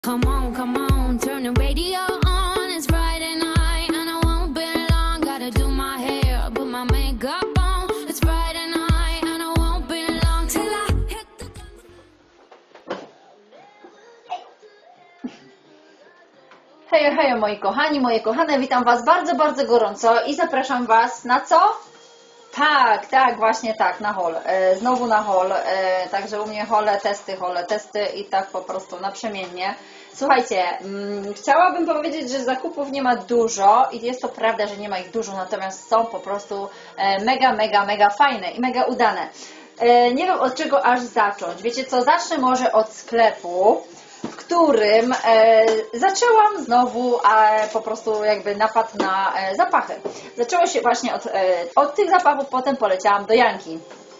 Come on, turn the radio on. It's Friday night and I won't be long. Gotta do my hair, put my makeup on. It's Friday night and I won't be long till I hit the... Hej, hej, moi kochani, moje kochane, witam Was bardzo, bardzo gorąco i zapraszam Was na co? Tak, właśnie tak, na haul. Znowu na haul, także u mnie hole, testy i tak po prostu naprzemiennie. Słuchajcie, chciałabym powiedzieć, że zakupów nie ma dużo i jest to prawda, że nie ma ich dużo, natomiast są po prostu mega fajne i mega udane. Nie wiem od czego aż zacząć. Wiecie co, zacznę może od sklepu, w którym zaczęłam znowu po prostu jakby napad na zapachy. Zaczęło się właśnie od tych zapachów, potem poleciałam do Janki.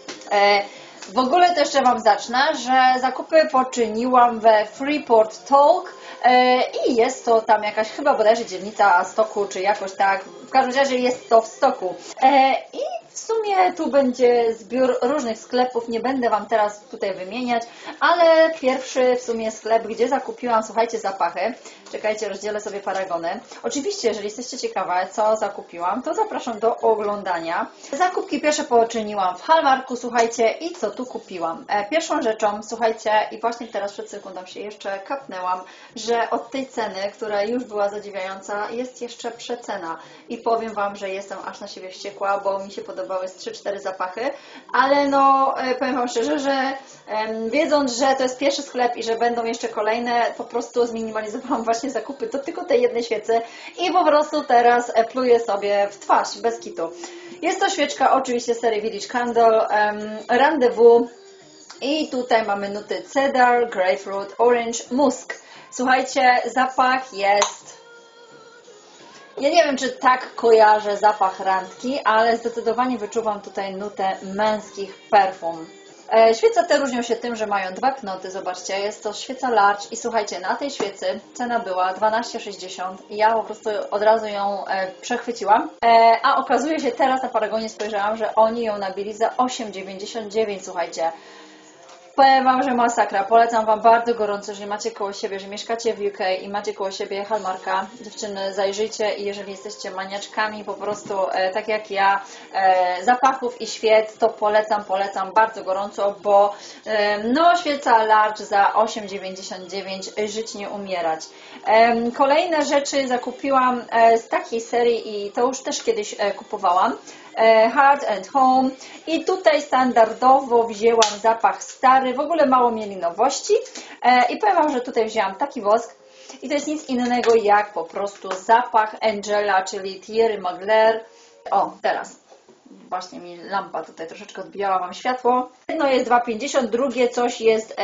W ogóle to jeszcze Wam zacznę, że zakupy poczyniłam we Freeport Talk i jest to tam jakaś chyba bodajże dzielnica stoku, czy jakoś tak. W każdym razie jest to w stoku. I w sumie tu będzie zbiór różnych sklepów, nie będę Wam teraz tutaj wymieniać, ale pierwszy w sumie sklep, gdzie zakupiłam, słuchajcie, zapachy. Czekajcie, rozdzielę sobie paragony. Oczywiście, jeżeli jesteście ciekawe, co zakupiłam, to zapraszam do oglądania. Zakupki pierwsze poczyniłam w Hallmarku, słuchajcie, i co tu kupiłam? Pierwszą rzeczą, słuchajcie, i właśnie teraz przed sekundą się jeszcze kapnęłam, że od tej ceny, która już była zadziwiająca, jest jeszcze przecena. I powiem Wam, że jestem aż na siebie wściekła, bo mi się podobały z 3-4 zapachy, ale no, powiem Wam szczerze, że wiedząc, że to jest pierwszy sklep i że będą jeszcze kolejne, po prostu zminimalizowałam właśnie zakupy do tylko tej jednej świecy i po prostu teraz pluję sobie w twarz, bez kitu. Jest to świeczka oczywiście serii Village Candle, Rendezvous i tutaj mamy nuty cedar, grapefruit, orange, musk. Słuchajcie, zapach jest... Ja nie wiem, czy tak kojarzę zapach randki, ale zdecydowanie wyczuwam tutaj nutę męskich perfum. Świece te różnią się tym, że mają dwa knoty, zobaczcie, jest to świeca large i słuchajcie, na tej świecy cena była 12,60 i ja po prostu od razu ją przechwyciłam, a okazuje się, teraz na Paragonie spojrzałam, że oni ją nabili za 8,99, słuchajcie. Powiem Wam, że masakra. Polecam Wam bardzo gorąco, jeżeli macie koło siebie, że mieszkacie w UK i macie koło siebie Hallmarka. Dziewczyny, zajrzyjcie i jeżeli jesteście maniaczkami po prostu, tak jak ja, zapachów i świec, to polecam bardzo gorąco, bo no świeca large za 8,99 żyć nie umierać. Kolejne rzeczy zakupiłam z takiej serii i to już też kiedyś kupowałam. Heart and Home i tutaj standardowo wzięłam zapach stary, w ogóle mało mieli nowości i powiem Wam, że tutaj wzięłam taki wosk i to jest nic innego jak po prostu zapach Angela, czyli Thierry Mugler. O, teraz właśnie mi lampa tutaj troszeczkę odbijała Wam światło. Jedno jest 2,50, drugie coś jest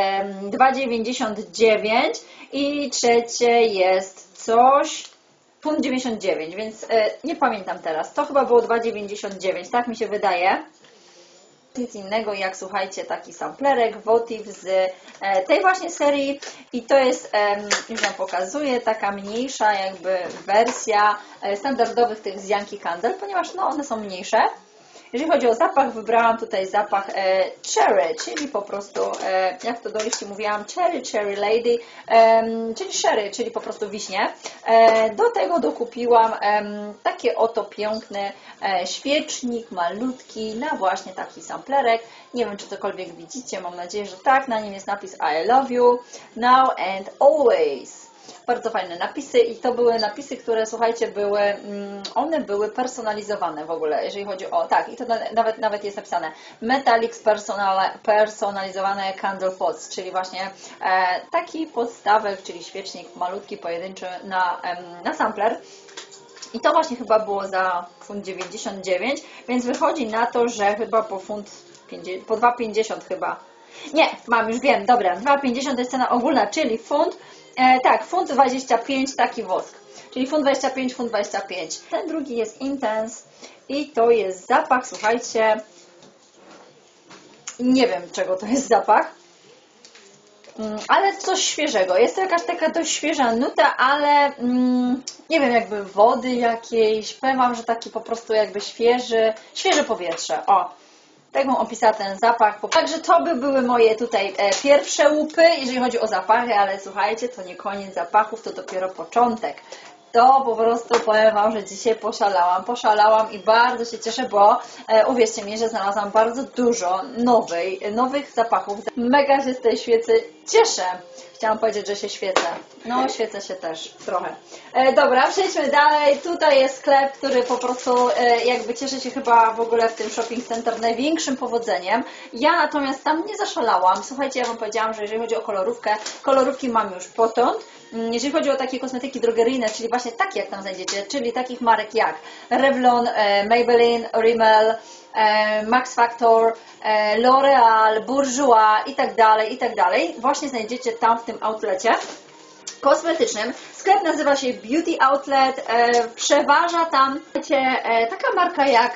2,99 i trzecie jest coś £1,99, więc nie pamiętam teraz. To chyba było 2,99, tak mi się wydaje. Nic innego jak, słuchajcie, taki samplerek Votive z tej właśnie serii i to jest, już Wam pokazuję, taka mniejsza jakby wersja standardowych tych z Yankee Candle, ponieważ no, one są mniejsze. Jeżeli chodzi o zapach, wybrałam tutaj zapach cherry, czyli po prostu, jak to do liści mówiłam, cherry lady, czyli sherry, czyli po prostu wiśnie. Do tego dokupiłam taki oto piękny świecznik, malutki, na właśnie taki samplerek. Nie wiem, czy cokolwiek widzicie, mam nadzieję, że tak. Na nim jest napis I love you, now and always. Bardzo fajne napisy i to były napisy, które, słuchajcie, one były personalizowane w ogóle, jeżeli chodzi o, tak, i to nawet jest napisane Metallics personalizowane candle pots, czyli właśnie taki podstawek, czyli świecznik malutki, pojedynczy na sampler. I to właśnie chyba było za £1,99, więc wychodzi na to, że chyba po 2,50 chyba. Nie, mam, już wiem, dobra, 2,50 to jest cena ogólna, czyli tak, £1,25 taki wosk, czyli £1,25, £1,25. Ten drugi jest Intense i to jest zapach, słuchajcie, nie wiem czego to jest zapach, ale coś świeżego. Jest to jakaś taka dość świeża nuta, ale nie wiem, jakby wody jakiejś. Powiem Wam, że taki po prostu jakby świeże powietrze. O, Tak bym opisała ten zapach. Także to by były moje tutaj pierwsze łupy, jeżeli chodzi o zapachy, ale słuchajcie, to nie koniec zapachów, to dopiero początek. To po prostu powiem Wam, że dzisiaj poszalałam i bardzo się cieszę, bo uwierzcie mi, że znalazłam bardzo dużo nowych zapachów. Mega się z tej świecy cieszę. Chciałam powiedzieć, że się świecę. No, świecę się też trochę. Dobra, przejdźmy dalej. Tutaj jest sklep, który po prostu jakby cieszy się chyba w ogóle w tym shopping center największym powodzeniem. Ja natomiast tam nie zaszalałam. Słuchajcie, ja Wam powiedziałam, że jeżeli chodzi o kolorówkę, kolorówki mam już potąd. Jeżeli chodzi o takie kosmetyki drogeryjne, czyli właśnie takie jak tam znajdziecie, czyli takich marek jak Revlon, Maybelline, Rimmel, Max Factor, L'Oreal, Bourjois i tak dalej, właśnie znajdziecie tam w tym outlecie kosmetycznym. Sklep nazywa się Beauty Outlet, przeważa tam taka marka jak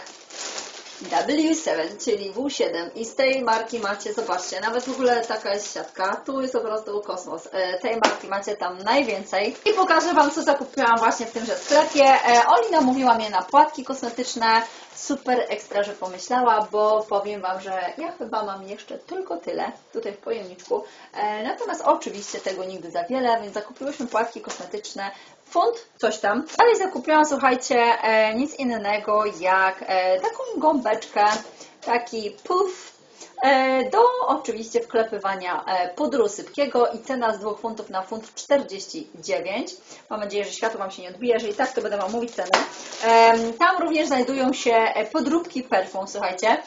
W7, czyli W7 i z tej marki macie, zobaczcie, nawet w ogóle taka jest siatka, tu jest po prostu kosmos, tej marki macie tam najwięcej i pokażę Wam, co zakupiłam właśnie w tymże sklepie. Oli namówiła mnie na płatki kosmetyczne, super ekstra, że pomyślała, bo powiem Wam, że ja chyba mam jeszcze tylko tyle tutaj w pojemniczku, natomiast oczywiście tego nigdy za wiele, więc zakupiłyśmy płatki kosmetyczne, funt, coś tam. Dalej zakupiłam, słuchajcie, nic innego jak taką gąbeczkę, taki puff do oczywiście wklepywania pudru sypkiego i cena z 2 funtów na funt 49. Mam nadzieję, że światło Wam się nie odbije, jeżeli tak, to będę Wam mówić cenę. Tam również znajdują się podróbki perfum, słuchajcie.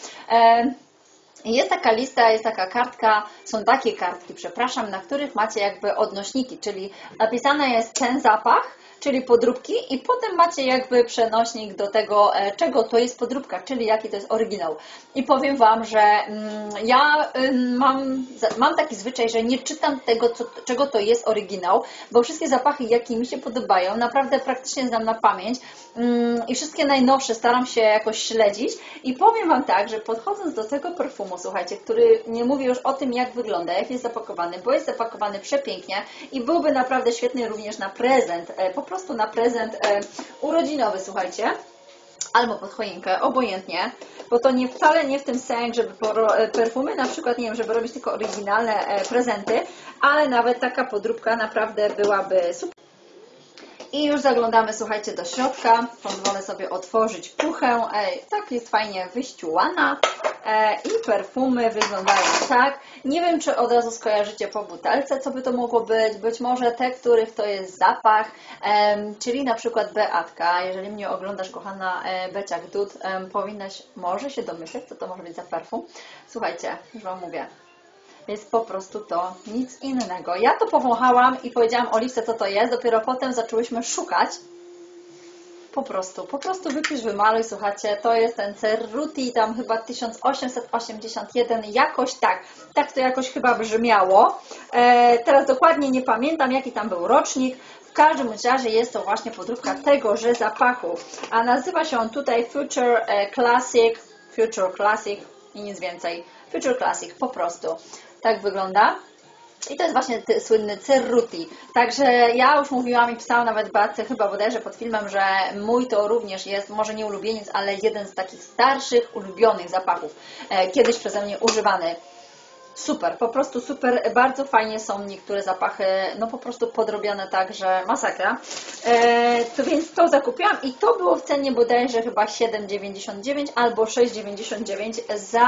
Jest taka lista, jest taka kartka, są takie kartki, przepraszam, na których macie jakby odnośniki, czyli napisane jest ten zapach, czyli podróbki i potem macie jakby przenośnik do tego, czego to jest podróbka, czyli jaki to jest oryginał. I powiem Wam, że ja mam taki zwyczaj, że nie czytam tego, czego to jest oryginał, bo wszystkie zapachy, jakie mi się podobają, naprawdę praktycznie znam na pamięć i wszystkie najnowsze staram się jakoś śledzić i powiem Wam tak, że podchodząc do tego perfumu, słuchajcie, który nie mówię już o tym, jak wygląda, jak jest zapakowany, bo jest zapakowany przepięknie i byłby naprawdę świetny również na prezent, po prostu na prezent urodzinowy, słuchajcie, albo pod choinkę, obojętnie, bo to wcale nie w tym sens, żeby perfumy na przykład, nie wiem, żeby robić tylko oryginalne prezenty, ale nawet taka podróbka naprawdę byłaby super. I już zaglądamy, słuchajcie, do środka. Pozwolę sobie otworzyć puchę. Tak jest fajnie wyściółana. I perfumy wyglądają tak. Nie wiem, czy od razu skojarzycie po butelce, co by to mogło być. Być może te, których to jest zapach, czyli na przykład Beatka. Jeżeli mnie oglądasz, kochana Beciak Dud, powinnaś może się domyśleć, co to może być za perfum. Słuchajcie, już Wam mówię. Jest po prostu to nic innego. Ja to powąchałam i powiedziałam Oliwce, co to jest. Dopiero potem zaczęłyśmy szukać. Po prostu wypisz, wymaluj, słuchajcie, to jest ten Cerruti, tam chyba 1881, jakoś tak. Tak to jakoś chyba brzmiało. Teraz dokładnie nie pamiętam, jaki tam był rocznik. W każdym razie jest to właśnie podróbka tegoże zapachu. A nazywa się on tutaj Future Classic i nic więcej. Future Classic, po prostu. Tak wygląda. I to jest właśnie słynny Cerruti. Także ja już mówiłam i pisałam nawet Beatce chyba bodajże pod filmem, że mój to również jest, może nie ulubieniec, ale jeden z takich starszych, ulubionych zapachów. Kiedyś przeze mnie używany. Super, po prostu super, bardzo fajnie są niektóre zapachy, no po prostu podrobione tak, że masakra. To więc to zakupiłam i to było w cenie bodajże chyba 7,99 albo 6,99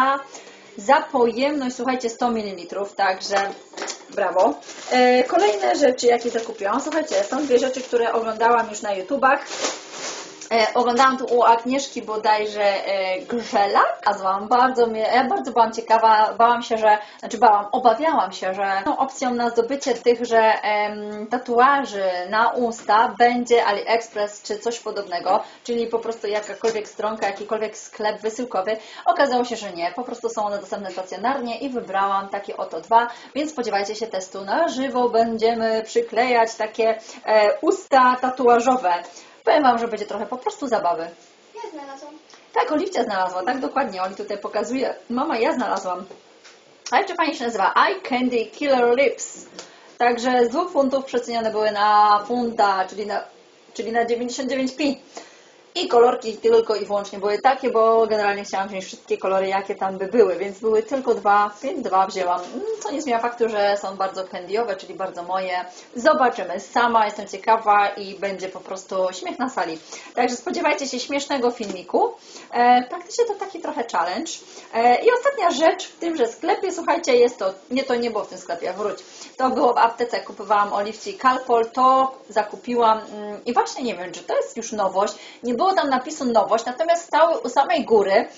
za pojemność, słuchajcie, 100 ml, także brawo. Kolejne rzeczy, jakie zakupiłam, słuchajcie, są dwie rzeczy, które oglądałam już na YouTubach. Oglądałam tu u Agnieszki bodajże Grzela. Ja bardzo byłam ciekawa, obawiałam się, że opcją na zdobycie tychże tatuaży na usta będzie AliExpress czy coś podobnego, czyli po prostu jakakolwiek stronka, jakikolwiek sklep wysyłkowy. Okazało się, że nie, po prostu są one dostępne stacjonarnie i wybrałam takie oto dwa, więc spodziewajcie się testu na żywo, będziemy przyklejać takie usta tatuażowe. Powiem Wam, że będzie trochę po prostu zabawy. Ja znalazłam. Tak, Oliwcia znalazła, tak dokładnie. Oli tutaj pokazuje. Mama, ja znalazłam. A jeszcze fajnie się nazywa Eye Candy Killer Lips. Także z 2 funtów przecenione były na funta, czyli na 99p. I kolorki tylko i wyłącznie były takie, bo generalnie chciałam wziąć wszystkie kolory, jakie tam by były, więc były tylko dwa, więc dwa wzięłam. Co nie zmienia faktu, że są bardzo candyowe, czyli bardzo moje. Zobaczymy. Sama jestem ciekawa i będzie po prostu śmiech na sali. Także spodziewajcie się śmiesznego filmiku. Praktycznie to taki trochę challenge. I ostatnia rzecz w tymże sklepie, słuchajcie, jest to nie było w tym sklepie, wróć. To było w aptece, kupowałam oliwci Calpol, to zakupiłam i właśnie nie wiem, czy to jest już nowość. Nie było tam napisu nowość, natomiast stały u samej góry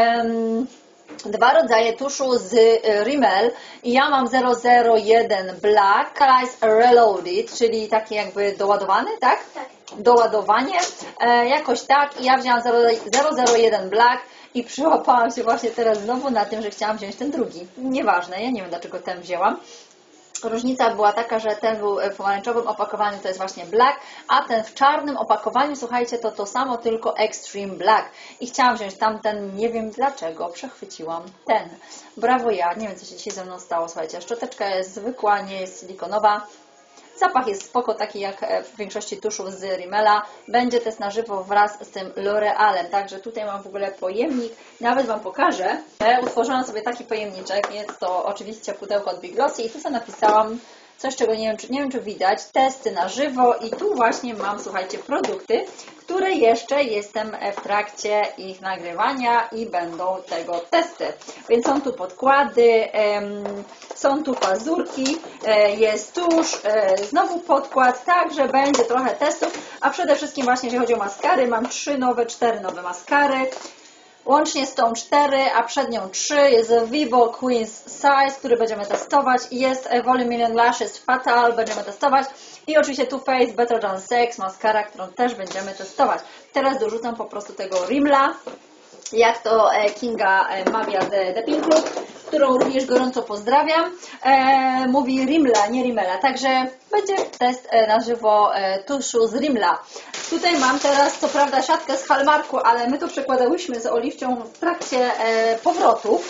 dwa rodzaje tuszu z Rimmel i ja mam 001 Black, Colors Reloaded, czyli taki jakby doładowany, tak? Tak. Doładowanie, jakoś tak i ja wzięłam 001 Black i przyłapałam się właśnie teraz znowu na tym, że chciałam wziąć ten drugi. Nieważne, ja nie wiem dlaczego ten wzięłam. Różnica była taka, że ten był w pomarańczowym opakowaniu, to jest właśnie black, a ten w czarnym opakowaniu, słuchajcie, to samo, tylko Extreme Black. I chciałam wziąć tamten, nie wiem dlaczego, przechwyciłam ten. Brawo ja, nie wiem co się dzisiaj ze mną stało, słuchajcie, szczoteczka jest zwykła, nie jest silikonowa. Zapach jest spoko, taki jak w większości tuszów z Rimmela. Będzie test na żywo wraz z tym L'Orealem. Także tutaj mam w ogóle pojemnik. Nawet Wam pokażę. Utworzyłam sobie taki pojemniczek. Jest to oczywiście pudełko od Big Glossy i tu sobie napisałam coś, czego nie wiem, czy widać. Testy na żywo i tu właśnie mam, słuchajcie, produkty, które jeszcze jestem w trakcie ich nagrywania i będą tego testy. Więc są tu podkłady, są tu pazurki, jest tusz, znowu podkład, także będzie trochę testów, a przede wszystkim właśnie jeżeli chodzi o maskary, mam 4 nowe maskary. Łącznie z tą 4, a przed nią 3 jest Vivo Queen's Size, który będziemy testować i jest Voluminous Lashes Fatal, będziemy testować i oczywiście Too Faced Better Than Sex, maskara, którą też będziemy testować. Teraz dorzucam po prostu tego Rimmela, jak to Kinga mawia The Pink Look, którą również gorąco pozdrawiam. Mówi Rimmela, nie Rimmela, także będzie test na żywo tuszu z Rimmela. Tutaj mam teraz, co prawda, siatkę z Hallmarku, ale my to przekładałyśmy z Oliwcią w trakcie powrotu.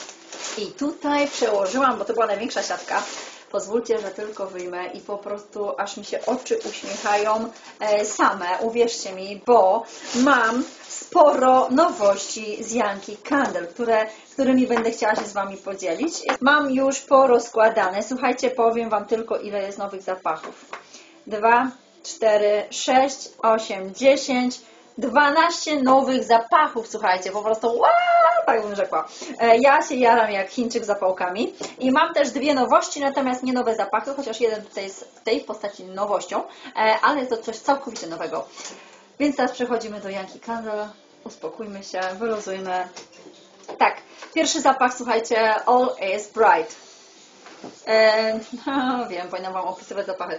I tutaj przełożyłam, bo to była największa siatka. Pozwólcie, że tylko wyjmę i po prostu aż mi się oczy uśmiechają same, uwierzcie mi, bo mam sporo nowości z Yankee Candle, którymi będę chciała się z Wami podzielić. Mam już porozkładane. Słuchajcie, powiem Wam tylko, ile jest nowych zapachów. 2, 4, 6, 8, 10, 12 nowych zapachów, słuchajcie, po prostu wow, tak bym rzekła. Ja się jaram jak Chińczyk zapałkami i mam też dwie nowości, natomiast nie nowe zapachy, chociaż jeden tutaj jest w tej postaci nowością, ale jest to coś całkowicie nowego. Więc teraz przechodzimy do Yankee Candle, uspokójmy się, wyluzujmy. Tak, pierwszy zapach, słuchajcie, All is Bright. Wiem, powinnam Wam opisywać zapachy.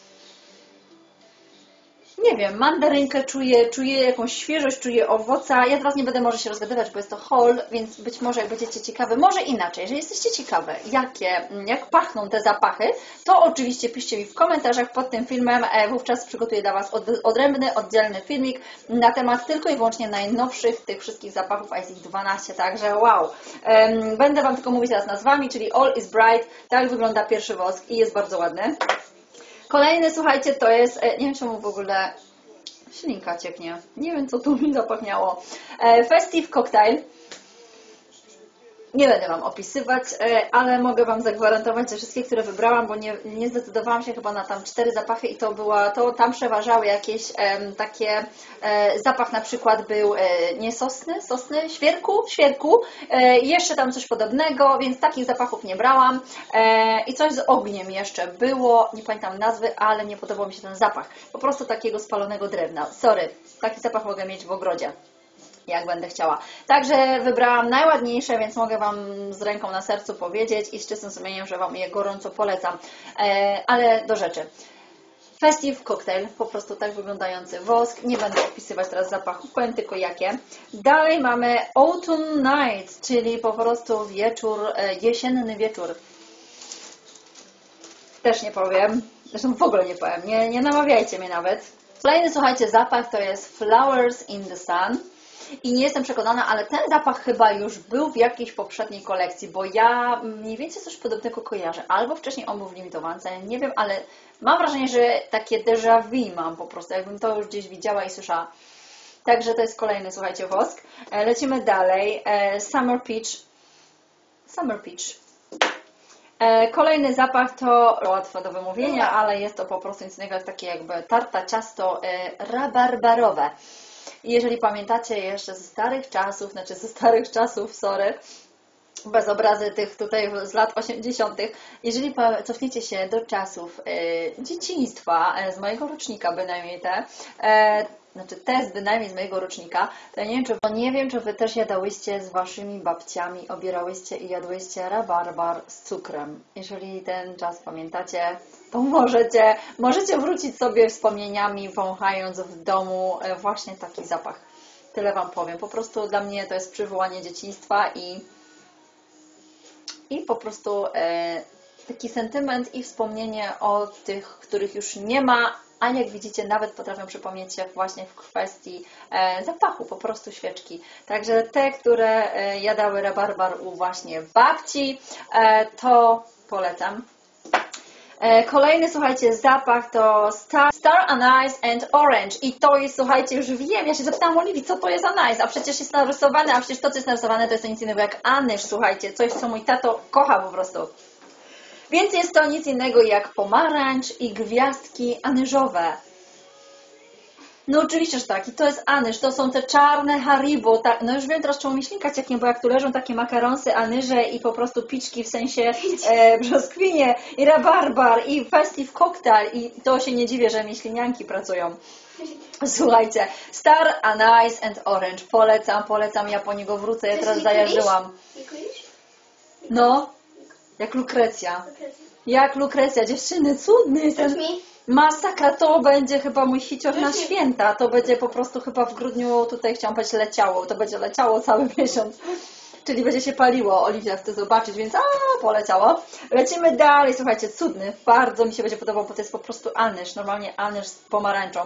Nie wiem, mandarynkę czuję jakąś świeżość, czuję owoca. Ja teraz nie będę może się rozgadywać, bo jest to haul, więc być może jak będziecie ciekawe, może inaczej, jeżeli jesteście ciekawe, jak pachną te zapachy, to oczywiście piszcie mi w komentarzach pod tym filmem, wówczas przygotuję dla Was odrębny, oddzielny filmik na temat tylko i wyłącznie najnowszych tych wszystkich zapachów, a jest ich 12, także wow. Będę Wam tylko mówić teraz nazwami, czyli All is Bright, tak wygląda pierwszy wosk i jest bardzo ładny. Kolejny, słuchajcie, to jest, nie wiem czemu w ogóle ślinka cieknie, nie wiem co tu mi zapachniało. Festive Cocktail. Nie będę Wam opisywać, ale mogę Wam zagwarantować, że wszystkie, które wybrałam, bo nie zdecydowałam się chyba na tam 4 zapachy i tam przeważały jakieś takie, zapach na przykład był nie sosny, świerku, jeszcze tam coś podobnego, więc takich zapachów nie brałam i coś z ogniem jeszcze było, nie pamiętam nazwy, ale nie podobał mi się ten zapach, po prostu takiego spalonego drewna, sorry, taki zapach mogę mieć w ogrodzie, jak będę chciała. Także wybrałam najładniejsze, więc mogę Wam z ręką na sercu powiedzieć i z czystym sumieniem, że Wam je gorąco polecam. Ale do rzeczy. Festive Cocktail, po prostu tak wyglądający wosk. Nie będę opisywać teraz zapachów, powiem tylko jakie. Dalej mamy Autumn Night, czyli po prostu wieczór, jesienny wieczór. Też nie powiem, zresztą w ogóle nie powiem, nie namawiajcie mnie nawet. Kolejny, słuchajcie, zapach to jest Flowers in the Sun. I nie jestem przekonana, ale ten zapach chyba już był w jakiejś poprzedniej kolekcji, bo ja mniej więcej coś podobnego kojarzę. Albo wcześniej on był w limitowance, nie wiem, ale mam wrażenie, że takie déjà vu mam po prostu, jakbym to już gdzieś widziała i słyszała. Także to jest kolejny, słuchajcie, wosk. Lecimy dalej. Summer Peach. Summer Peach. Kolejny zapach to łatwo do wymówienia, ale jest to po prostu nic innego jak takie jakby tarta ciasto rabarbarowe. I jeżeli pamiętacie jeszcze ze starych czasów, sorry, bez obrazy tych tutaj z lat 80. Jeżeli cofniecie się do czasów dzieciństwa, z mojego rocznika bynajmniej te bynajmniej z mojego rocznika, to nie wiem, czy wy też jadałyście z waszymi babciami, obierałyście i jadłyście rabarbar z cukrem. Jeżeli ten czas pamiętacie, to możecie wrócić sobie wspomnieniami, wąchając w domu właśnie taki zapach. Tyle wam powiem. Po prostu dla mnie to jest przywołanie dzieciństwa i po prostu taki sentyment i wspomnienie o tych, których już nie ma, a jak widzicie nawet potrafią przypomnieć się właśnie w kwestii zapachu, po prostu świeczki. Także te, które jadały rabarbar u właśnie babci, to polecam. Kolejny, słuchajcie, zapach to Star Anise and Orange. I to jest, słuchajcie, już wiem, ja się zapytałam Oliwii, co to jest anise, a przecież jest narysowane, a przecież to, co jest narysowane, to jest nic innego jak anyż, słuchajcie, coś, co mój tato kocha po prostu. Więc jest to nic innego jak pomarańcz i gwiazdki anyżowe. No oczywiście, że tak. I to jest anyż, to są te czarne Haribo. Tak, no już wiem teraz, czemu mi ślinkać jak nie, bo jak tu leżą takie makaronsy, anyże i po prostu piczki, w sensie brzoskwinie i rabarbar i festive cocktail i to się nie dziwię, że mi ślinianki pracują. Słuchajcie, Star Anise and Orange. Polecam, ja po niego wrócę, ja teraz zajarzyłam. No, jak Lukrecja. Jak Lukrecja, dziewczyny, cudny ten... Masakra, to będzie chyba mój hicior na święta. To będzie po prostu chyba w grudniu, tutaj chciałam powiedzieć leciało. To będzie leciało cały miesiąc. Czyli będzie się paliło. Oliwia chce zobaczyć, więc poleciało. Lecimy dalej. Słuchajcie, cudny. Bardzo mi się będzie podobał, bo to jest po prostu anyż. Normalnie anyż z pomarańczą.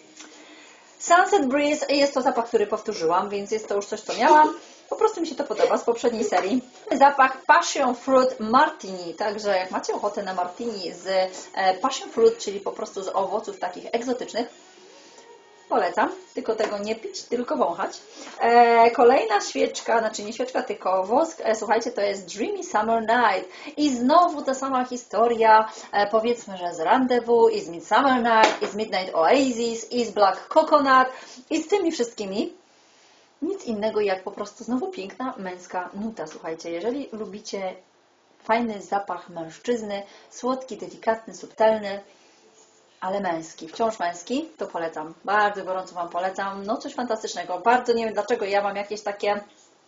Sunset Breeze jest to zapach, który powtórzyłam, więc jest to już coś, co miałam. Po prostu mi się to podoba z poprzedniej serii. Zapach Passion Fruit Martini. Także jak macie ochotę na martini z Passion Fruit, czyli po prostu z owoców takich egzotycznych, polecam. Tylko tego nie pić, tylko wąchać. Kolejna świeczka, znaczy nie świeczka, tylko wosk. Słuchajcie, to jest Dreamy Summer Night. I znowu ta sama historia, powiedzmy, że z Rendezvous, i z Midsummer Night, i z Midnight Oasis, i z Black Coconut, i z tymi wszystkimi. Nic innego jak po prostu znowu piękna męska nuta. Słuchajcie, jeżeli lubicie fajny zapach mężczyzny, słodki, delikatny, subtelny, ale męski, wciąż męski, to polecam. Bardzo gorąco wam polecam. No coś fantastycznego. Bardzo nie wiem dlaczego ja mam jakieś takie,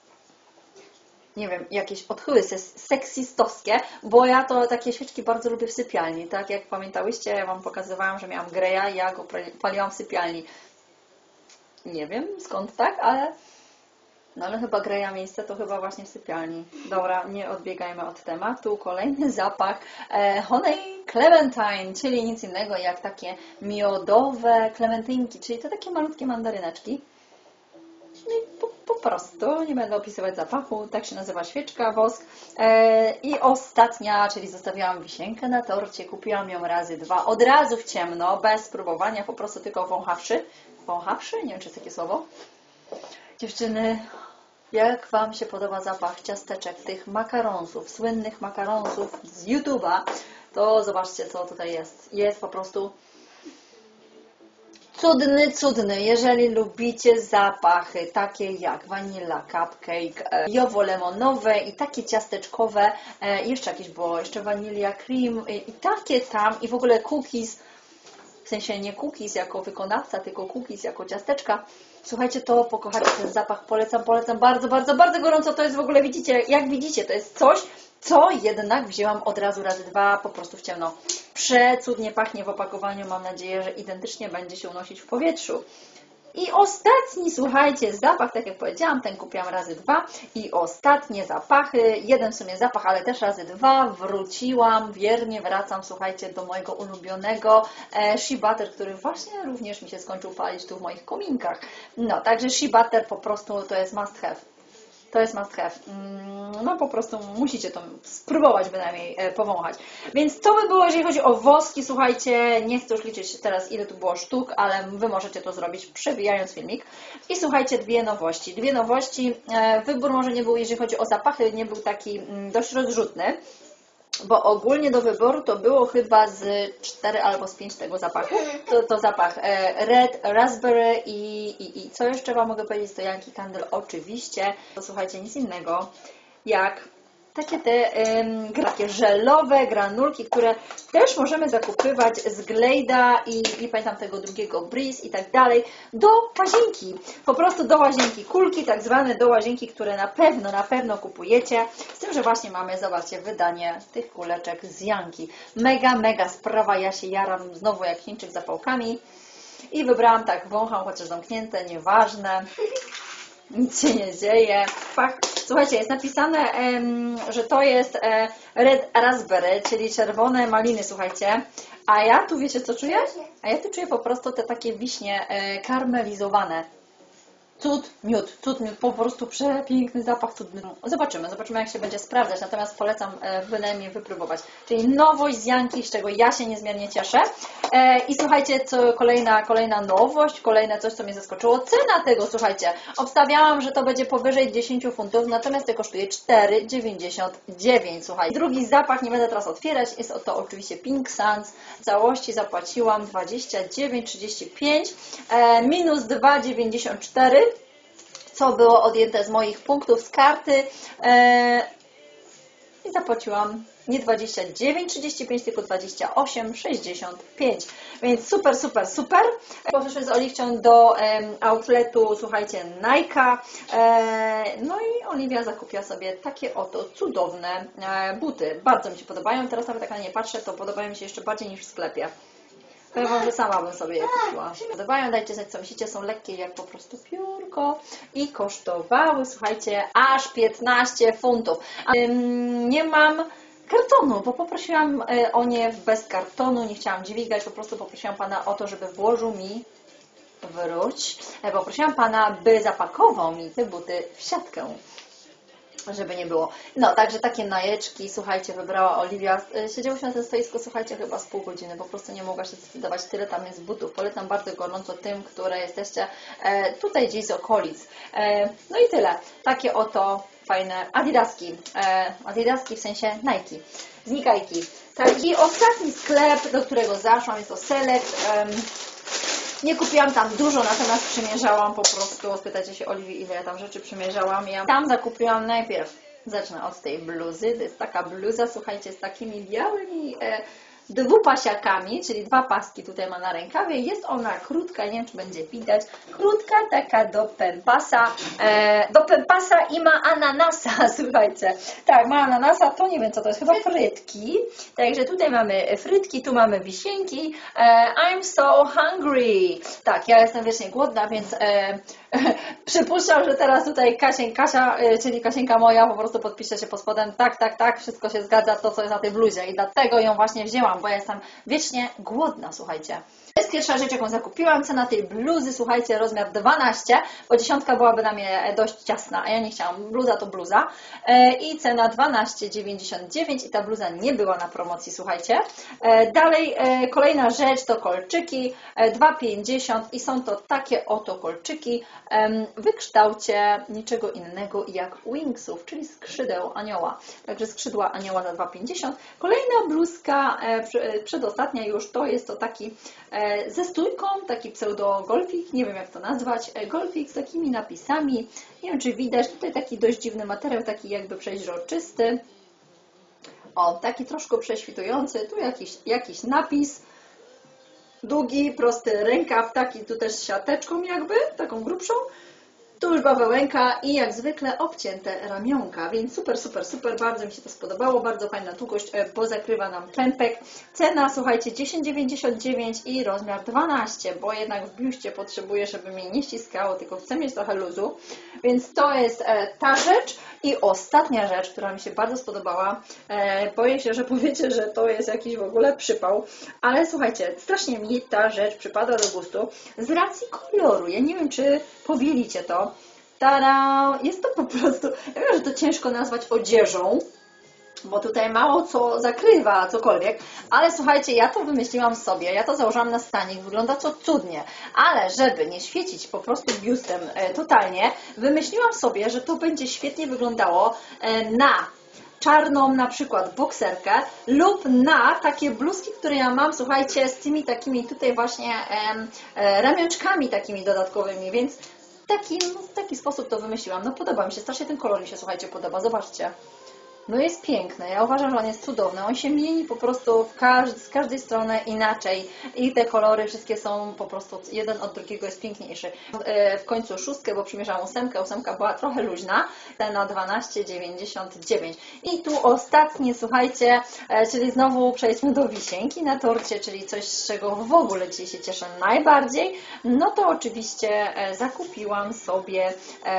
nie wiem, jakieś odchyły seksistowskie, bo ja to takie świeczki bardzo lubię w sypialni. Tak jak pamiętałyście, ja wam pokazywałam, że miałam Greya i ja go paliłam w sypialni. Nie wiem skąd tak, ale chyba Greya miejsce to chyba właśnie w sypialni. Dobra, nie odbiegajmy od tematu. Kolejny zapach Honey Clementine, czyli nic innego jak takie miodowe klementynki, czyli to takie malutkie mandaryneczki. Po prostu, nie będę opisywać zapachu, tak się nazywa świeczka, wosk. I ostatnia, czyli zostawiłam wisienkę na torcie, kupiłam ją razy 2, od razu w ciemno, bez próbowania, po prostu tylko wąchawszy. Wąchawszy? Nie wiem, czy jest takie słowo. Dziewczyny, jak wam się podoba zapach ciasteczek, tych makaronsów, słynnych makaronsów z YouTube'a, to zobaczcie, co tutaj jest. Jest po prostu cudny. Jeżeli lubicie zapachy takie jak vanilla, cupcake, jowo-lemonowe i takie ciasteczkowe, jeszcze jakieś było, jeszcze vanilla cream i takie tam i w ogóle cookies, w sensie nie cookies jako wykonawca, tylko cookies jako ciasteczka. Słuchajcie, to pokochacie ten zapach, polecam bardzo gorąco. To jest w ogóle, jak widzicie, to jest coś, co jednak wzięłam od razu razy 2, po prostu w ciemno. Przecudnie pachnie w opakowaniu, mam nadzieję, że identycznie będzie się unosić w powietrzu. I ostatni, słuchajcie, zapach, tak jak powiedziałam, ten kupiłam razy 2 i ostatnie zapachy, jeden w sumie zapach, ale też razy 2, wiernie wracam, słuchajcie, do mojego ulubionego Shea Butter, który właśnie również mi się skończył palić tu w moich kominkach. No, także Shea Butter po prostu to jest must have. To jest must have. No po prostu musicie to spróbować bynajmniej powąchać. Więc to by było, jeżeli chodzi o woski. Słuchajcie, nie chcę już liczyć teraz, ile tu było sztuk, ale Wy możecie to zrobić, przewijając filmik. I słuchajcie, dwie nowości. Wybór może nie był, jeżeli chodzi o zapachy, nie był taki dość rozrzutny. Bo ogólnie do wyboru to było chyba z 4 albo z 5 tego zapachu. To zapach Red Raspberry i co jeszcze Wam mogę powiedzieć, to Yankee Candle oczywiście. To słuchajcie, nic innego jak takie takie żelowe granulki, które też możemy zakupywać z Glade'a i pamiętam tego drugiego Breeze i tak dalej, do łazienki. Po prostu do łazienki. Kulki tak zwane do łazienki, które na pewno kupujecie. Z tym, że właśnie mamy, zobaczcie, wydanie tych kuleczek z Yankee. Mega sprawa. Ja się jaram znowu jak Chińczyk zapałkami. I wybrałam tak, wącham, chociaż zamknięte, nieważne. Nic się nie dzieje. Słuchajcie, jest napisane, że to jest Red Raspberry, czyli czerwone maliny, słuchajcie. A ja tu wiecie co czuję? A ja tu czuję po prostu te takie wiśnie karmelizowane. Cud, miód, po prostu przepiękny zapach, cudny. Zobaczymy jak się będzie sprawdzać, natomiast polecam bynajmniej wypróbować. Czyli nowość z Yankee, z czego ja się niezmiernie cieszę. I słuchajcie, kolejna nowość, kolejne coś, co mnie zaskoczyło. Cena tego, słuchajcie, obstawiałam, że to będzie powyżej 10 funtów, natomiast to kosztuje 4,99. Słuchajcie, drugi zapach, nie będę teraz otwierać, jest to oczywiście Pink Sands. W całości zapłaciłam 29,35 minus 2,94. Co było odjęte z moich punktów z karty i zapłaciłam nie 29,35, tylko 28,65. Więc super. Poszliśmy z Oliwcią do outletu, słuchajcie, Nike'a. No i Oliwia zakupiła sobie takie oto cudowne buty. Bardzo mi się podobają. Teraz nawet jak na nie patrzę, to podobają mi się jeszcze bardziej niż w sklepie. Powiem Wam, że sama bym sobie je kupiła. Podobają, dajcie znać, co myślicie, są lekkie jak po prostu piórko i kosztowały, słuchajcie, aż 15 funtów. Nie mam kartonu, bo poprosiłam o nie bez kartonu, nie chciałam dźwigać, po prostu poprosiłam Pana o to, żeby włożył mi poprosiłam Pana, by zapakował mi te buty w siatkę. Żeby nie było. No, także takie najeczki, słuchajcie, wybrała Oliwia. Siedziałyśmy na tym stoisku, słuchajcie, chyba z pół godziny, po prostu nie mogła się zdecydować, tyle tam jest butów. Polecam bardzo gorąco tym, które jesteście tutaj gdzieś z okolic. No i tyle. Takie oto fajne Adidaski. Adidaski w sensie Nike. Znikajki. Tak, i ostatni sklep, do którego zaszłam, jest to Select. Nie kupiłam tam dużo, natomiast przymierzałam po prostu, spytacie się Oliwii, ile ja tam rzeczy przymierzałam. Ja tam zakupiłam najpierw, zacznę od tej bluzy, to jest taka bluza, słuchajcie, z takimi białymi dwupasiakami, czyli 2 paski tutaj ma na rękawie. Jest ona krótka, nie wiem, czy będzie widać, krótka, taka do pępasa i ma ananasa, słuchajcie. Tak, ma ananasa, to nie wiem, co to jest, chyba frytki. Także tutaj mamy frytki, tu mamy wisienki. I'm so hungry. Tak, ja jestem wiecznie głodna, więc przypuszczam, że teraz tutaj Kasia, czyli Kasieńka moja, po prostu podpisze się pod spodem. Tak, wszystko się zgadza, to co jest na tej bluzie i dlatego ją właśnie wzięłam, bo ja jestem wiecznie głodna, słuchajcie. To jest pierwsza rzecz, jaką zakupiłam. Cena tej bluzy, słuchajcie, rozmiar 12, bo 10 byłaby na mnie dość ciasna, a ja nie chciałam. Bluza to bluza. I cena 12,99 i ta bluza nie była na promocji, słuchajcie. Dalej, kolejna rzecz to kolczyki, 2,50 i są to takie oto kolczyki w kształcie niczego innego jak wingsów, czyli skrzydeł anioła. Także skrzydła anioła za 2,50. Kolejna bluzka, przedostatnia już, to jest to taki ze stójką, taki pseudo-golfik, nie wiem jak to nazwać, golfik z takimi napisami, nie wiem czy widać, tutaj taki dość dziwny materiał, taki jakby przeźroczysty, o, taki troszkę prześwitujący, tu jakiś napis, długi, prosty rękaw, taki tu też z siateczką jakby, taką grubszą, tu już bawełenka i jak zwykle obcięte ramionka, więc super, bardzo mi się to spodobało, bardzo fajna długość, bo zakrywa nam pępek. Cena, słuchajcie, 10,99 i rozmiar 12, bo jednak w biuście potrzebuję, żeby mnie nie ściskało, tylko chcę mieć trochę luzu, więc to jest ta rzecz. I ostatnia rzecz, która mi się bardzo spodobała, boję się, że powiecie, że to jest jakiś w ogóle przypał, ale słuchajcie, strasznie mi ta rzecz przypada do gustu z racji koloru. Ja nie wiem, czy powielicie to. Tada! Jest to po prostu, ja wiem, że to ciężko nazwać odzieżą, bo tutaj mało co zakrywa, cokolwiek, ale słuchajcie, ja to wymyśliłam sobie, ja to założyłam na stanik, wygląda to cudnie, ale żeby nie świecić po prostu biustem totalnie, wymyśliłam sobie, że to będzie świetnie wyglądało na czarną na przykład bokserkę lub na takie bluzki, które ja mam, słuchajcie, z tymi takimi tutaj właśnie ramionczkami takimi dodatkowymi, więc w taki sposób to wymyśliłam. No podoba mi się, strasznie ten kolor mi się, słuchajcie, podoba, zobaczcie. No jest piękny, ja uważam, że on jest cudowny, on się mieni po prostu z każdej strony inaczej i te kolory wszystkie są po prostu jeden od drugiego jest piękniejszy. W końcu 6, bo przymierzałam 8, była trochę luźna, cena 12,99. I tu ostatnie, słuchajcie, czyli znowu przejdźmy do wisienki na torcie, czyli coś, z czego w ogóle dzisiaj się cieszę najbardziej, no to oczywiście zakupiłam sobie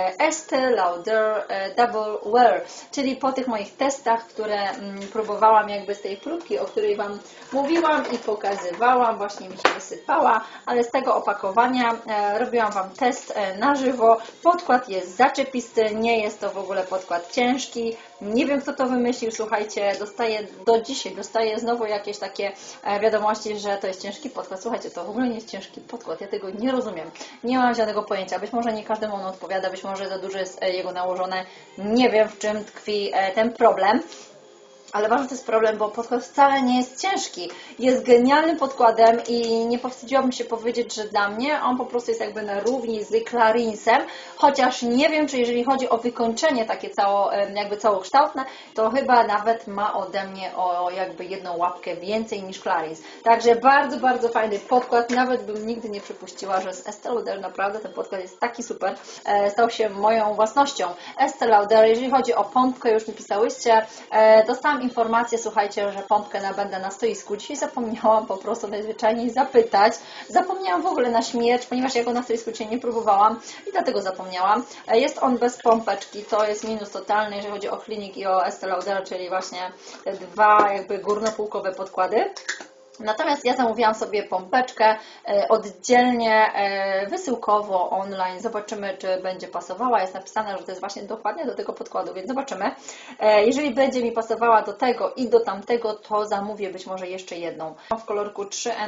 Estée Lauder Double Wear, czyli po tych moich testach, które próbowałam jakby z tej próbki, o której Wam mówiłam i pokazywałam, właśnie mi się wysypała, ale z tego opakowania robiłam Wam test na żywo. Podkład jest zaczepisty, nie jest to w ogóle podkład ciężki. Nie wiem, kto to wymyślił, słuchajcie, do dzisiaj dostaję znowu jakieś takie wiadomości, że to jest ciężki podkład. Słuchajcie, to w ogóle nie jest ciężki podkład, ja tego nie rozumiem. Nie mam żadnego pojęcia, być może nie każdemu on odpowiada, być może za dużo jest jego nałożone. Nie wiem, w czym tkwi ten problem. Ale ważny to jest problem, bo podkład wcale nie jest ciężki. Jest genialnym podkładem i nie powstydziłabym się powiedzieć, że dla mnie on po prostu jest jakby na równi z Clarinsem, chociaż nie wiem, czy jeżeli chodzi o wykończenie takie jakby całokształtne, to chyba nawet ma ode mnie o jakby jedną łapkę więcej niż Clarins. Także bardzo, bardzo fajny podkład. Nawet bym nigdy nie przypuściła, że z Estée Lauder naprawdę ten podkład jest taki super. Stał się moją własnością. Estée Lauder, jeżeli chodzi o pompkę, już mi pisałyście, dostałam informację, słuchajcie, że pompkę nabędę na stoisku. Dzisiaj zapomniałam po prostu najzwyczajniej zapytać. Zapomniałam w ogóle na śmierć, ponieważ ja go na stoisku dzisiaj nie próbowałam i dlatego zapomniałam. Jest on bez pompeczki, to jest minus totalny, jeżeli chodzi o Clinique i o Estée Lauder, czyli właśnie te dwa jakby górnopółkowe podkłady. Natomiast ja zamówiłam sobie pompeczkę oddzielnie, wysyłkowo, online. Zobaczymy, czy będzie pasowała. Jest napisane, że to jest właśnie dokładnie do tego podkładu, więc zobaczymy. Jeżeli będzie mi pasowała do tego i do tamtego, to zamówię być może jeszcze jedną. W kolorku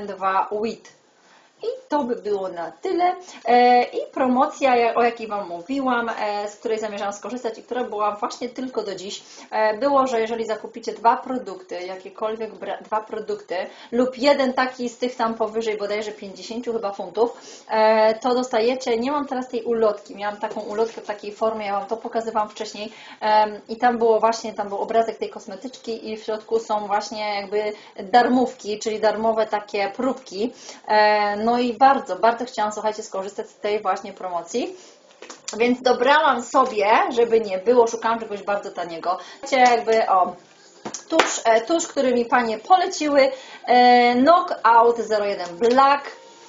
3N2 Wheat. I to by było na tyle. I promocja, o jakiej Wam mówiłam, z której zamierzałam skorzystać i która była właśnie tylko do dziś, było, że jeżeli zakupicie dwa produkty, jakiekolwiek dwa produkty lub jeden taki z tych tam powyżej bodajże 50 chyba funtów, to dostajecie, nie mam teraz tej ulotki, miałam taką ulotkę w takiej formie, ja Wam to pokazywałam wcześniej i tam był obrazek tej kosmetyczki i w środku są właśnie jakby darmówki, czyli darmowe takie próbki. No i bardzo, bardzo chciałam, słuchajcie, skorzystać z tej właśnie promocji. Więc dobrałam sobie, żeby nie było, szukałam czegoś bardzo taniego. Jakby tusz, który mi panie poleciły, Knockout 01 Black.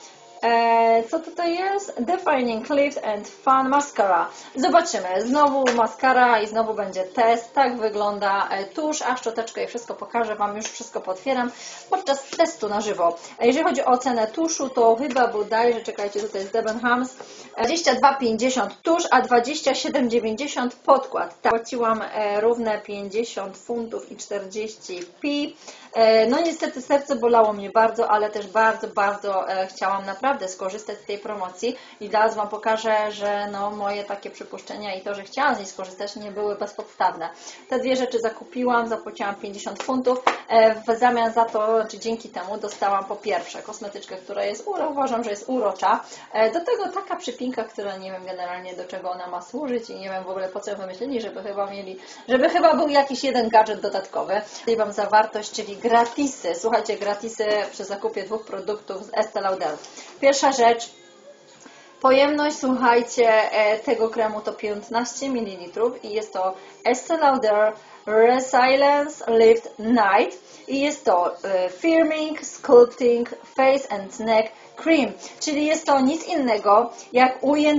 Co tutaj jest? Defining Lift and Fun Mascara. Zobaczymy. Znowu maskara i znowu będzie test. Tak wygląda tusz, a szczoteczkę i wszystko pokażę Wam. Już wszystko potwieram podczas testu na żywo. Jeżeli chodzi o cenę tuszu, to chyba bodajże, czekajcie, tutaj jest Debenhams, 22,50 tusz, a 27,90 podkład. Tak, płaciłam równe 50 funtów i 40p. No niestety serce bolało mnie bardzo, ale też bardzo, bardzo chciałam naprawdę skorzystać z tej promocji i teraz Wam pokażę, że no moje takie przypuszczenia i to, że chciałam z niej skorzystać, nie były bezpodstawne. Te dwie rzeczy zakupiłam, zapłaciłam 50 funtów, w zamian za to, czy dzięki temu dostałam po pierwsze kosmetyczkę, która jest, uważam, że jest urocza, do tego taka przypinka, która nie wiem generalnie do czego ona ma służyć i nie wiem w ogóle po co ją wymyślili, żeby chyba był jakiś jeden gadżet dodatkowy. Tutaj Wam zawartość, czyli gratisy. Słuchajcie, gratisy przy zakupie dwóch produktów z Estée Lauder. Pierwsza rzecz, pojemność, słuchajcie, tego kremu to 15 ml i jest to Estée Lauder Resilience Lift Night i jest to Firming Sculpting Face and Neck Cream, czyli jest to nic innego jak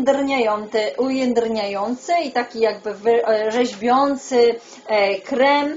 ujędrniający i taki jakby rzeźbiący krem,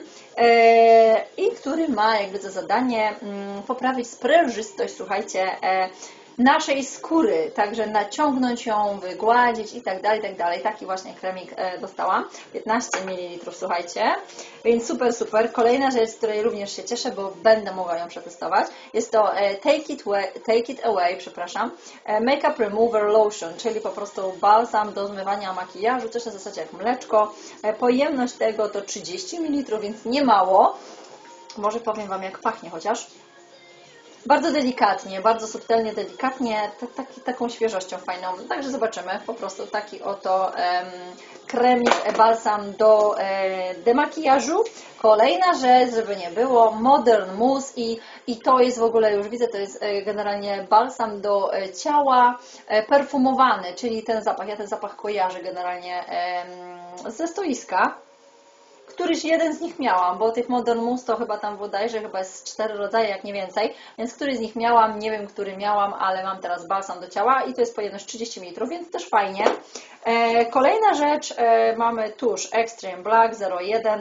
i który ma jakby za zadanie poprawić sprężystość, słuchajcie, naszej skóry, także naciągnąć ją, wygładzić i tak dalej, i tak dalej. Taki właśnie kremik dostałam, 15 ml, słuchajcie, więc super, super. Kolejna rzecz, z której również się cieszę, bo będę mogła ją przetestować, jest to Take It Away, przepraszam, Makeup Remover Lotion, czyli po prostu balsam do zmywania makijażu, coś na zasadzie jak mleczko. Pojemność tego to 30 ml, więc nie mało. Może powiem Wam, jak pachnie chociaż. Bardzo delikatnie, bardzo subtelnie, delikatnie, taką świeżością fajną. Także zobaczymy, po prostu taki oto kremik, balsam do demakijażu. Kolejna rzecz, żeby nie było, Modern Mousse i to jest w ogóle, już widzę, to jest generalnie balsam do ciała perfumowany, czyli ten zapach, ja ten zapach kojarzę generalnie ze stoiska. Któryś jeden z nich miałam, bo tych Modern Mousse to chyba tam bodajże chyba jest 4 rodzaje, jak nie więcej, więc któryś z nich miałam, nie wiem, który miałam, ale mam teraz balsam do ciała i to jest pojemność 30 ml, więc też fajnie. Kolejna rzecz, mamy tusz Extreme Black 01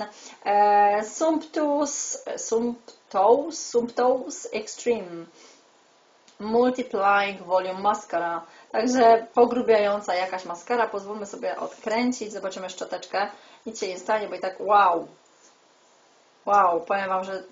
Sumptuous Extreme Multiplying Volume Mascara, także pogrubiająca jakaś maskara. Pozwólmy sobie odkręcić, zobaczymy szczoteczkę. Nic się nie stanie, bo i tak wow, powiem Wam, że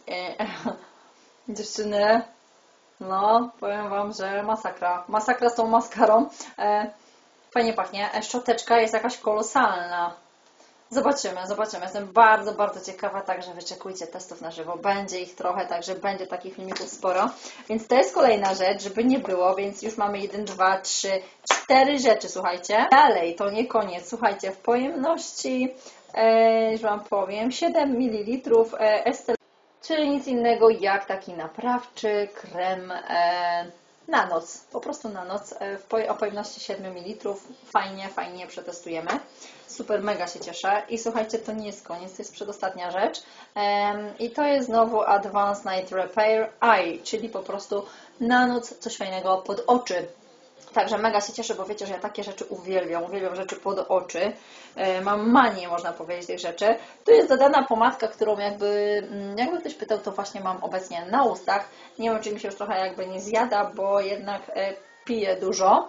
dziewczyny, no, powiem Wam, że masakra z tą maskarą. Fajnie pachnie, szczoteczka jest jakaś kolosalna. Zobaczymy, jestem bardzo, bardzo ciekawa, także wyczekujcie testów na żywo, będzie ich trochę, także będzie takich filmików sporo, więc to jest kolejna rzecz, żeby nie było, więc już mamy 1, 2, 3, 4 rzeczy, słuchajcie. Dalej, to nie koniec, słuchajcie, w pojemności, już Wam powiem, 7 ml Estée, czyli nic innego jak taki naprawczy krem na noc, po prostu na noc, o pojemności 7 ml, fajnie przetestujemy. Super, mega się cieszę. I słuchajcie, to nie jest koniec, to jest przedostatnia rzecz. I to jest znowu Advanced Night Repair Eye, czyli po prostu na noc coś fajnego pod oczy. Także mega się cieszę, bo wiecie, że ja takie rzeczy uwielbiam rzeczy pod oczy. Mam manię, można powiedzieć, tych rzeczy. Tu jest dodana pomadka, którą jakby ktoś pytał, to właśnie mam obecnie na ustach. Nie wiem, czy mi się już trochę jakby nie zjada, bo jednak piję dużo.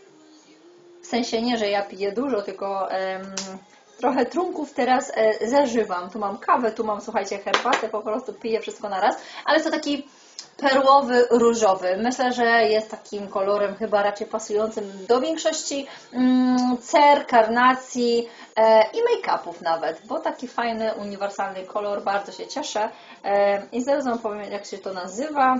W sensie nie, że ja piję dużo, tylko trochę trunków teraz zażywam. Tu mam kawę, tu mam, słuchajcie, herbatę, po prostu piję wszystko naraz. Ale to taki perłowy, różowy. Myślę, że jest takim kolorem chyba raczej pasującym do większości cer, karnacji i make-upów nawet, bo taki fajny, uniwersalny kolor, bardzo się cieszę. I zaraz Wam powiem, jak się to nazywa.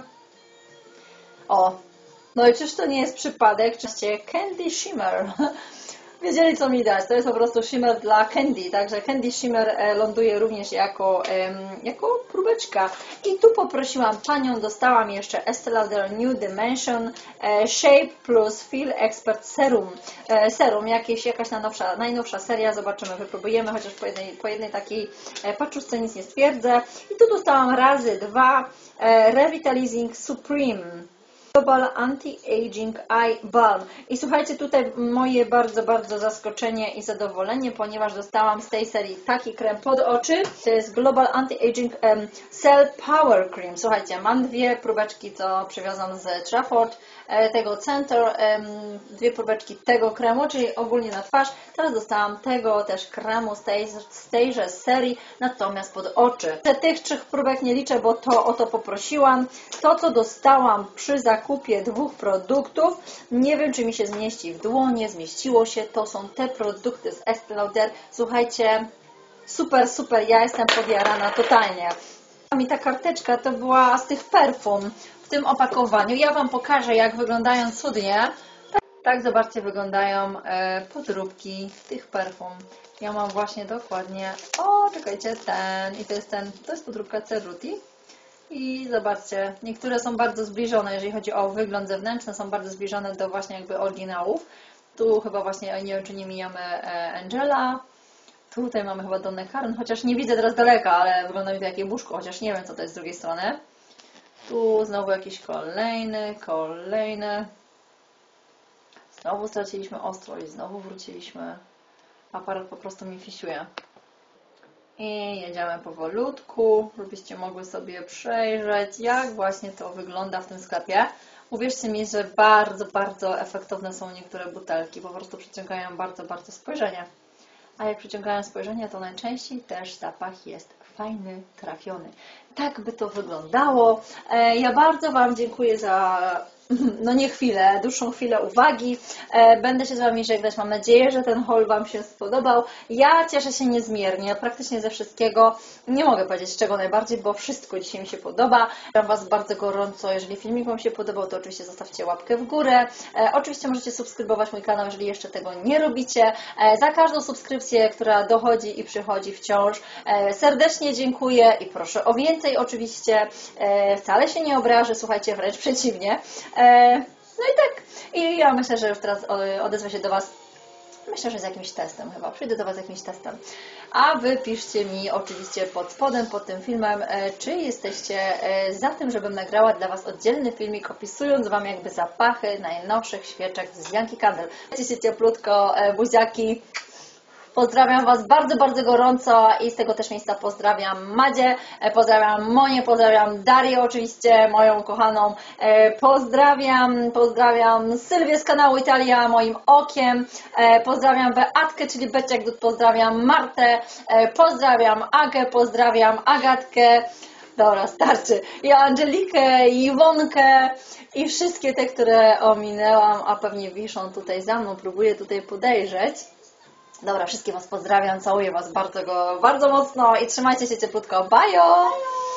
O, no i czyż to nie jest przypadek, czyście Candy Shimmer. Wiedzieli, co mi dać. To jest po prostu shimmer dla Candy, także Candy Shimmer ląduje również jako próbeczka. I tu poprosiłam Panią, dostałam jeszcze Estée Lauder New Dimension Shape plus Feel Expert Serum. Serum, jakaś najnowsza seria, zobaczymy, wypróbujemy, chociaż po jednej takiej paczuszce nic nie stwierdzę. I tu dostałam razy 2 Revitalizing Supreme Global Anti-Aging Eye Balm. I słuchajcie, tutaj moje bardzo, bardzo zaskoczenie i zadowolenie, ponieważ dostałam z tej serii taki krem pod oczy. To jest Global Anti-Aging Cell Power Cream. Słuchajcie, mam 2 próbeczki, co przywiozłam z Trafford, tego Center, 2 próbeczki tego kremu, czyli ogólnie na twarz. Teraz dostałam tego też kremu z tejże serii, natomiast pod oczy. Tych 3 próbek nie liczę, bo to o to poprosiłam. To, co dostałam przy zakupie 2 produktów, nie wiem, czy mi się zmieści w dłonie, zmieściło się. To są te produkty z Estée Lauder. Słuchajcie, super, ja jestem podjarana totalnie. I ta karteczka to była z tych perfum w tym opakowaniu. Ja Wam pokażę, jak wyglądają cudnie. Tak, zobaczcie, wyglądają podróbki tych perfum. Ja mam właśnie dokładnie, czekajcie, ten i to jest podróbka Cerruti. I zobaczcie, niektóre są bardzo zbliżone, jeżeli chodzi o wygląd zewnętrzny, są bardzo zbliżone do właśnie jakby oryginałów. Tu chyba właśnie, nie wiem, czy nie mijamy Angela. Tutaj mamy chyba Donnę Karan, chociaż nie widzę teraz daleka, ale wygląda mi to jak jabłuszko, chociaż nie wiem, co to jest z drugiej strony. Tu znowu jakiś kolejny. Znowu straciliśmy ostrość, znowu wróciliśmy. Aparat po prostu mi fisiuje. I jedziemy powolutku, żebyście mogły sobie przejrzeć, jak właśnie to wygląda w tym sklepie. Uwierzcie mi, że bardzo, bardzo efektowne są niektóre butelki. Po prostu przyciągają bardzo, bardzo spojrzenie. A jak przyciągają spojrzenie, to najczęściej też zapach jest fajny, trafiony. Tak by to wyglądało. Ja bardzo Wam dziękuję za dłuższą chwilę uwagi. Będę się z Wami żegnać. Mam nadzieję, że ten haul Wam się spodobał. Ja cieszę się niezmiernie, praktycznie ze wszystkiego. Nie mogę powiedzieć, z czego najbardziej, bo wszystko dzisiaj mi się podoba. Witam Was bardzo gorąco. Jeżeli filmik Wam się podobał, to oczywiście zostawcie łapkę w górę. Oczywiście możecie subskrybować mój kanał, jeżeli jeszcze tego nie robicie. Za każdą subskrypcję, która dochodzi i przychodzi wciąż, serdecznie dziękuję i proszę o więcej oczywiście. Wcale się nie obrażę, słuchajcie, wręcz przeciwnie. No i tak. I ja myślę, że już teraz odezwę się do Was. Myślę, że z jakimś testem chyba. Przyjdę do Was z jakimś testem. A Wy piszcie mi oczywiście pod spodem, pod tym filmem, czy jesteście za tym, żebym nagrała dla Was oddzielny filmik, opisując Wam jakby zapachy najnowszych świeczek z Yankee Candle. Trzymajcie się cieplutko, buziaki. Pozdrawiam Was bardzo, bardzo gorąco i z tego też miejsca pozdrawiam Madzie, pozdrawiam Monię, pozdrawiam Darię oczywiście, moją kochaną, pozdrawiam Sylwię z kanału Italia, moim okiem, pozdrawiam Beatkę, czyli Beciek, pozdrawiam Martę, pozdrawiam Agę, pozdrawiam Agatkę, dobra, starczy, i Angelikę, i Iwonkę, i wszystkie te, które ominęłam, a pewnie wiszą tutaj za mną, próbuję tutaj podejrzeć. Dobra, wszystkich Was pozdrawiam, całuję Was bardzo mocno i trzymajcie się cieplutko. Bajo!